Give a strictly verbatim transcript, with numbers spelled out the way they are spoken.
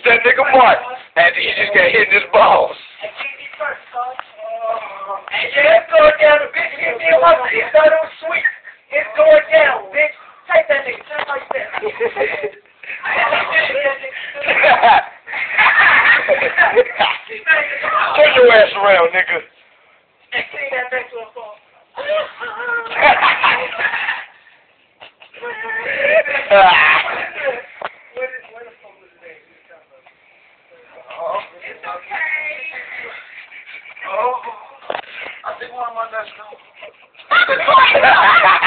that nigga Mark after he just got hit in his balls. Hey, yeah, it's going down. The bitch hit me in my face. Thought it was sweet. It's going down, bitch. Take that nigga just like that. Turn your ass around, nigga. And see that back to a phone. It's okay. Oh, I think one of my nuts.